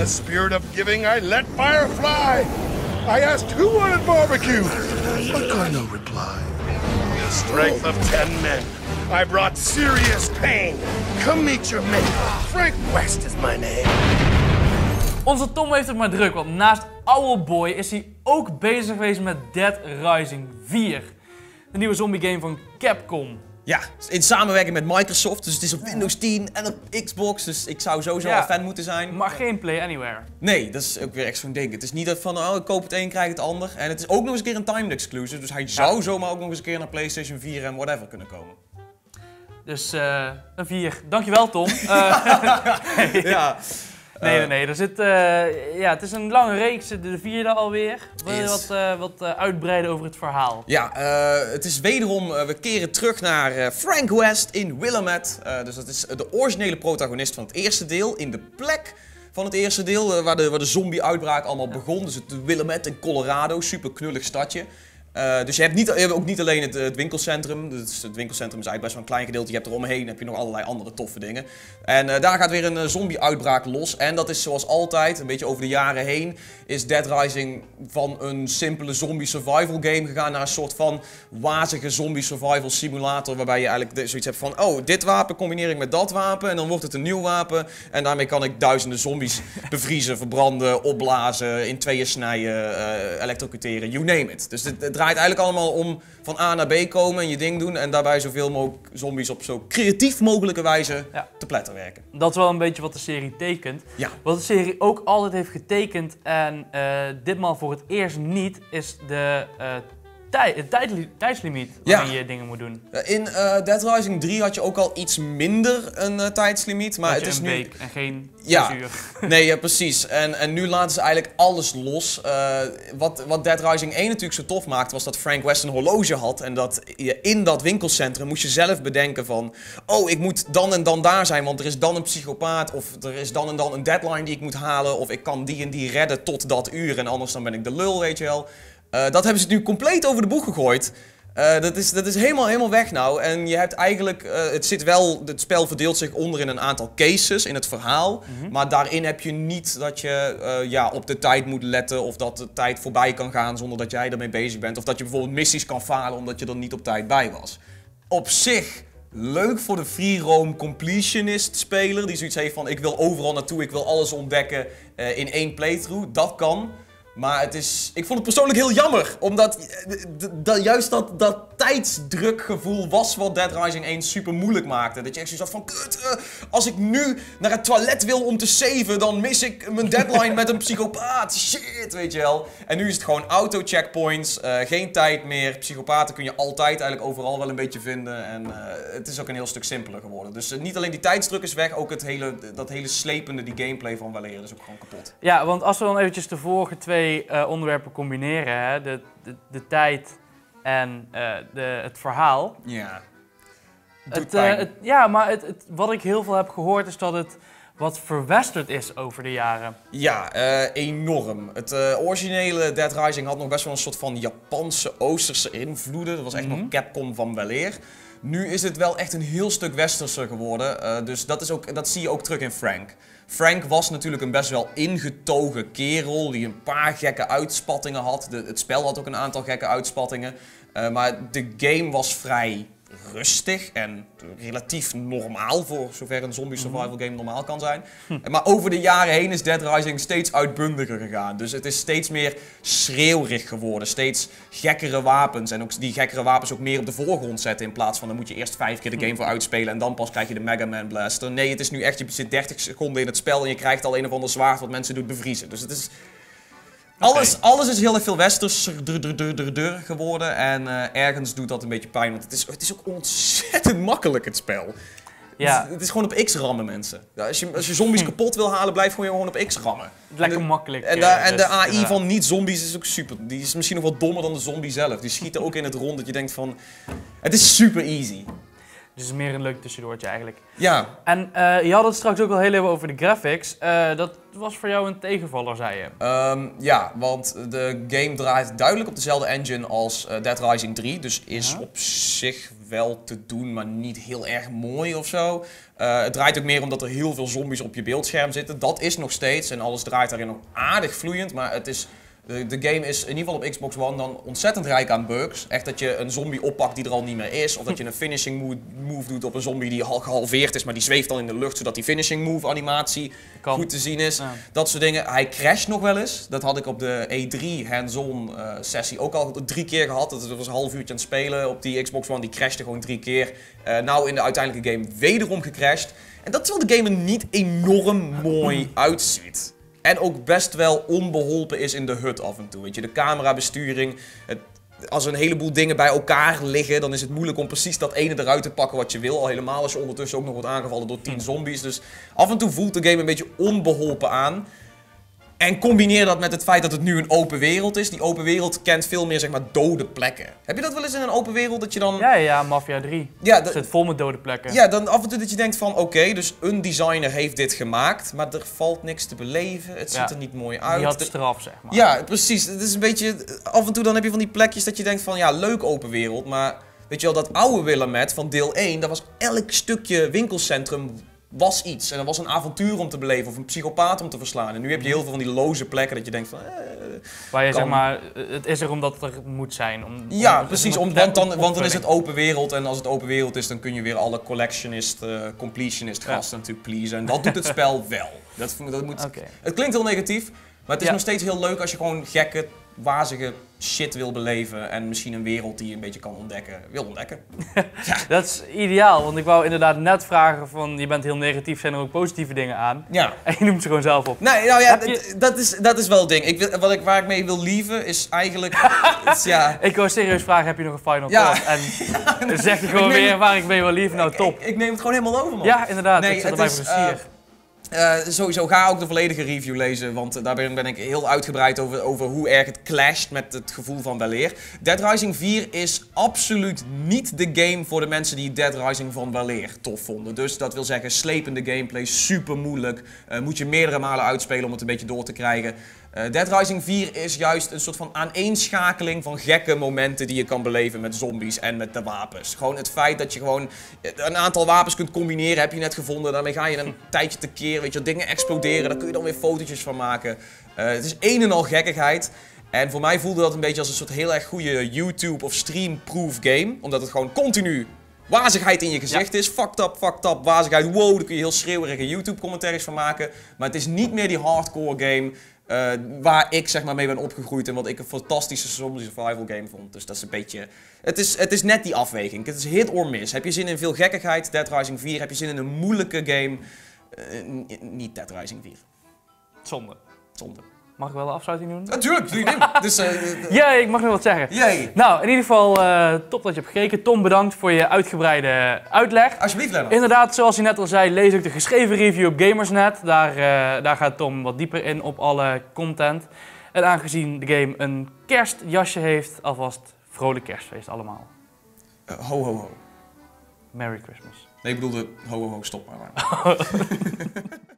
spirit of giving, I let fire fly. I asked who wanted barbecue, but got no reply. The strength of 10 men. I brought serious pain. Come meet your mate. Frank West is my name. Onze Tom heeft het maar druk, want naast Owlboy is hij ook bezig geweest met Dead Rising 4. De nieuwe zombie game van Capcom. Ja, in samenwerking met Microsoft, dus het is op Windows 10 en op Xbox, dus ik zou sowieso al fan moeten zijn. Maar geen Play Anywhere. Nee, dat is ook weer echt zo'n ding. Het is niet dat van, oh, ik koop het een, krijg het ander. En het is ook nog eens een keer een timed exclusive, dus hij zou zomaar ook nog eens een keer naar PlayStation 4 en whatever kunnen komen. Dus een 4. Dankjewel, Tom. Ja. Nee. Er zit, het is een lange reeks, de 4e alweer. Wil je wat uitbreiden over het verhaal? Ja, het is wederom, we keren terug naar Frank West in Willamette. Dus dat is de originele protagonist van het eerste deel, in de plek van het eerste deel, waar de zombie-uitbraak allemaal begon. Dus het Willamette in Colorado, super knullig stadje. Dus je hebt ook niet alleen het winkelcentrum. Dus het winkelcentrum is eigenlijk best wel een klein gedeelte. Je hebt eromheen heb je nog allerlei andere toffe dingen. En daar gaat weer een zombie-uitbraak los. En dat is zoals altijd, een beetje over de jaren heen, is Dead Rising van een simpele zombie-survival game gegaan naar een soort van wazige zombie-survival simulator. Waarbij je eigenlijk zoiets hebt van, oh, dit wapen combineer ik met dat wapen en dan wordt het een nieuw wapen. En daarmee kan ik duizenden zombies bevriezen, verbranden, opblazen, in tweeën snijden, elektrocuteren, you name it. Dus het draait eigenlijk allemaal om van A naar B komen en je ding doen en daarbij zoveel mogelijk zombies op zo creatief mogelijke wijze te pletter werken. Dat is wel een beetje wat de serie tekent. Ja. Wat de serie ook altijd heeft getekend en ditmaal voor het eerst niet, is de tijdslimiet waarin je dingen moet doen. In Dead Rising 3 had je ook al iets minder een tijdslimiet, maar het is nu... een week en geen 6 uur. Nee, ja, precies. En nu laten ze eigenlijk alles los. Wat Dead Rising 1 natuurlijk zo tof maakte, was dat Frank West een horloge had. En dat je in dat winkelcentrum moest je zelf bedenken van, oh, ik moet dan en dan daar zijn, want er is dan een psychopaat. Of er is dan en dan een deadline die ik moet halen. Of ik kan die en die redden tot dat uur en anders dan ben ik de lul, weet je wel. Dat hebben ze nu compleet over de boeg gegooid. Dat is helemaal weg nou. En je hebt eigenlijk, het spel verdeelt zich onder in een aantal cases in het verhaal. Maar daarin heb je niet dat je op de tijd moet letten of dat de tijd voorbij kan gaan zonder dat jij ermee bezig bent. Of dat je bijvoorbeeld missies kan falen omdat je er niet op tijd bij was. Op zich leuk voor de free roam completionist speler die zoiets heeft van ik wil overal naartoe, ik wil alles ontdekken in één playthrough. Dat kan. Maar ik vond het persoonlijk heel jammer, omdat juist dat tijdsdrukgevoel was wat Dead Rising 1 super moeilijk maakte. Dat je echt zoiets had van, kut, als ik nu naar het toilet wil om te saven, dan mis ik mijn deadline met een psychopaat. Shit, weet je wel. En nu is het gewoon auto-checkpoints, geen tijd meer. Psychopaten kun je altijd eigenlijk overal wel een beetje vinden. En het is ook een heel stuk simpeler geworden. Dus niet alleen die tijdsdruk is weg, ook dat hele slepende, die gameplay van weleer is ook gewoon kapot. Ja, want als we dan eventjes de vorige twee onderwerpen combineren, hè? De tijd en het verhaal. Ja. Wat ik heel veel heb gehoord is dat het wat verwesterd is over de jaren. Ja, enorm. Het originele Dead Rising had nog best wel een soort van Japanse, Oosterse invloeden. Dat was echt nog Capcom van weleer. Nu is het wel echt een heel stuk westerser geworden. Dus dat zie je ook terug in Frank. Frank was natuurlijk een best wel ingetogen kerel die een paar gekke uitspattingen had. Het spel had ook een aantal gekke uitspattingen. Maar de game was vrij rustig en relatief normaal voor zover een zombie survival game normaal kan zijn. Maar over de jaren heen is Dead Rising steeds uitbundiger gegaan. Dus het is steeds meer schreeuwerig geworden, steeds gekkere wapens. En ook die gekkere wapens ook meer op de voorgrond zetten in plaats van dan moet je eerst 5 keer de game voor uitspelen en dan pas krijg je de Mega Man Blaster. Nee, het is nu echt, je zit 30 seconden in het spel en je krijgt al een of ander zwaard wat mensen doet bevriezen. Dus het is... Alles is heel erg veel westerser geworden en ergens doet dat een beetje pijn, want het is ook ontzettend makkelijk het spel. Ja. Het is gewoon op X rammen, mensen. Ja, als je zombies kapot wil halen, blijf gewoon op X rammen. Lekker makkelijk. En de AI van niet-zombies is ook super. Die is misschien nog wat dommer dan de zombie zelf. Die schieten ook in het rond dat je denkt van, het is super easy. Dus het is meer een leuk tussendoortje eigenlijk. Ja. En je had het straks ook al heel even over de graphics. Dat was voor jou een tegenvaller, zei je. Ja, want de game draait duidelijk op dezelfde engine als Dead Rising 3. Dus is op zich wel te doen, maar niet heel erg mooi of zo. Het draait ook meer omdat er heel veel zombies op je beeldscherm zitten. Dat is nog steeds en alles draait daarin nog aardig vloeiend, maar het is... De game is in ieder geval op Xbox One dan ontzettend rijk aan bugs. Echt dat je een zombie oppakt die er al niet meer is. Of dat je een finishing move doet op een zombie die al gehalveerd is, maar die zweeft dan in de lucht zodat die finishing move animatie goed te zien is. Ja. Dat soort dingen. Hij crasht nog wel eens. Dat had ik op de E3 hands-on sessie ook al 3 keer gehad. Dat was een half uurtje aan het spelen op die Xbox One. Die crashte gewoon 3 keer. Nou in de uiteindelijke game wederom gecrashed. En dat terwijl de game er niet enorm mooi uitziet. En ook best wel onbeholpen is in de HUD af en toe. Weet je, de camerabesturing. Als er een heleboel dingen bij elkaar liggen, dan is het moeilijk om precies dat ene eruit te pakken wat je wil. Al helemaal als je ondertussen ook nog wordt aangevallen door 10 zombies. Dus af en toe voelt de game een beetje onbeholpen aan. En combineer dat met het feit dat het nu een open wereld is. Die open wereld kent veel meer, zeg maar, dode plekken. Heb je dat wel eens in een open wereld dat je dan... Ja, Mafia 3. Ja, het zit vol met dode plekken. Ja, dan af en toe dat je denkt van, oké, dus een designer heeft dit gemaakt, maar er valt niks te beleven. Het ziet er niet mooi uit. Die had straf, zeg maar. Ja, precies. Het is een beetje... Af en toe dan heb je van die plekjes dat je denkt van, ja, leuk open wereld, maar... Weet je wel, dat oude Willamette van deel 1, dat was elk stukje winkelcentrum... was iets. En dat was een avontuur om te beleven of een psychopaat om te verslaan. En nu heb je heel veel van die loze plekken dat je denkt van... Waar je zeg maar, het is er omdat het er moet zijn. Ja, precies. Want dan is het open wereld. En als het open wereld is, dan kun je weer alle collectionist, completionist gasten natuurlijk pleasen. En dat doet het spel wel. Dat moet... Het klinkt heel negatief, maar het is nog steeds heel leuk als je gewoon gekke, wazige shit wil beleven en misschien een wereld die je een beetje wil ontdekken. Ja. Dat is ideaal, want ik wou inderdaad net vragen van, je bent heel negatief, zijn er ook positieve dingen aan? Ja. En je noemt ze gewoon zelf op. Nee, nou ja, dat is wel het ding. Waar ik mee wil lieven is eigenlijk... Ik wou serieus vragen, heb je nog een final thought? En dan zeg je gewoon weer waar ik mee wil lieven, nou top. Ik neem het gewoon helemaal over, man. Ja, inderdaad, ik zit erbij voor plezier. Sowieso ga ook de volledige review lezen, want daar ben ik heel uitgebreid over hoe erg het clasht met het gevoel van weleer. Dead Rising 4 is absoluut niet de game voor de mensen die Dead Rising van weleer tof vonden. Dus dat wil zeggen slepende gameplay, super moeilijk, moet je meerdere malen uitspelen om het een beetje door te krijgen. Dead Rising 4 is juist een soort van aaneenschakeling van gekke momenten die je kan beleven met zombies en met de wapens. Gewoon het feit dat je gewoon een aantal wapens kunt combineren, heb je net gevonden. Daarmee ga je een tijdje tekeer, weet je, dingen exploderen, daar kun je dan weer fotootjes van maken. Het is een en al gekkigheid. En voor mij voelde dat een beetje als een soort heel erg goede YouTube of stream-proof game. Omdat het gewoon continu wazigheid in je gezicht is. Fucked up, wazigheid. Wow, daar kun je heel schreeuwerige YouTube-commentaries van maken. Maar het is niet meer die hardcore game waar ik zeg maar mee ben opgegroeid en wat ik een fantastische zombie survival game vond. Dus dat is een beetje... Het is net die afweging. Het is hit or miss. Heb je zin in veel gekkigheid, Dead Rising 4. Heb je zin in een moeilijke game, niet Dead Rising 4. Zonde. Zonde. Mag ik wel de afsluiting doen? Natuurlijk, doe je ding. Dus, Jee, ik mag nog wat zeggen. Jee. Nou, in ieder geval top dat je hebt gekeken. Tom, bedankt voor je uitgebreide uitleg. Alsjeblieft, Lennart. Inderdaad, zoals je net al zei, lees ook de geschreven review op Gamersnet. Daar gaat Tom wat dieper in op alle content. En aangezien de game een kerstjasje heeft, alvast vrolijk kerstfeest allemaal. Ho, ho, ho. Merry Christmas. Nee, ik bedoelde ho, ho, ho, stop maar.